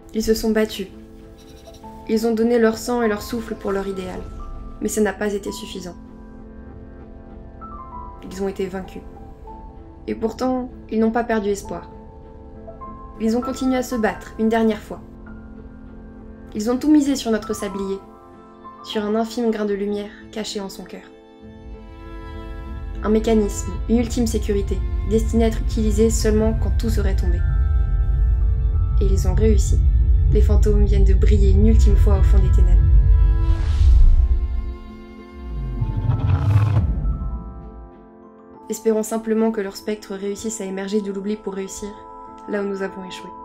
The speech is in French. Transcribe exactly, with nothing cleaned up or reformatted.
Ils se sont battus. Ils ont donné leur sang et leur souffle pour leur idéal. Mais ça n'a pas été suffisant. Ils ont été vaincus. Et pourtant, ils n'ont pas perdu espoir. Ils ont continué à se battre une dernière fois. Ils ont tout misé sur notre sablier, sur un infime grain de lumière caché en son cœur. Un mécanisme, une ultime sécurité, destinée à être utilisée seulement quand tout serait tombé. Et ils ont réussi. Les fantômes viennent de briller une ultime fois au fond des ténèbres. Espérons simplement que leur spectre réussisse à émerger de l'oubli pour réussir, là où nous avons échoué.